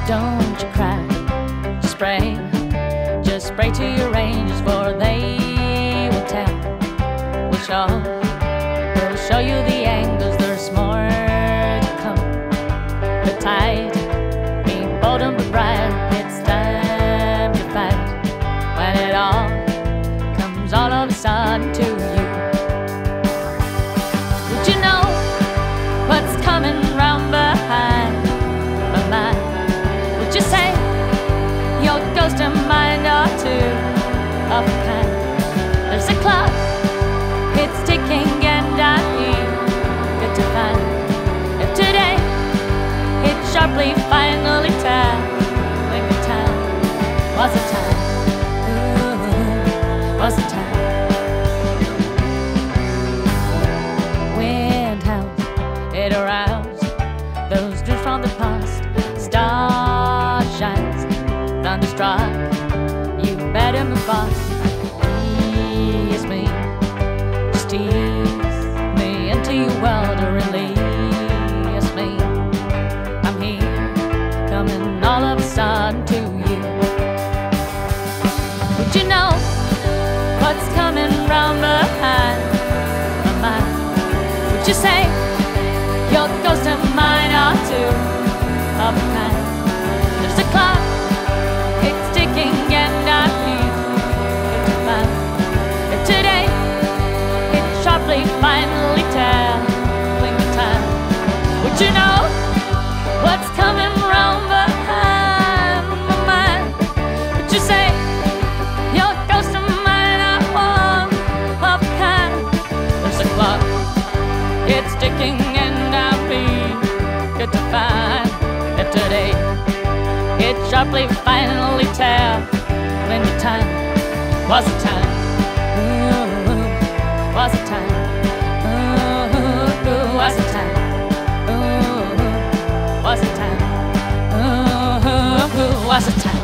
Don't you cry, just spray to your ranges, for they will tell. We'll show you the angles, there's more to come. The tide, being bold and bright, it's time to fight. When it all comes all of a sudden to you, would you know what's coming round behind my mind? Would you say your ghost and mind are two of a kind? There's a clock, it's ticking and I get to find if today it sharply finally tells when the time was the time, was the time. Wind howls, it aroused those dreams from the past. Star shines, thunderstruck, you better move fast. Ease me, just ease me into your world to release me. I'm here, coming all of a sudden to you. Would you know what's coming round behind my mind? Would you say your ghost and mine are two of a kind? There's a clock, it's ticking and I feel it to find if today it sharply finally telling the time. Would you know what's coming round behind my mind? Would you say your ghost and mine are one of a kind? There's a clock, it's ticking and I feel good to find if today it sharply finally telling the time was the time, was the time, was the time, was the time, was the time.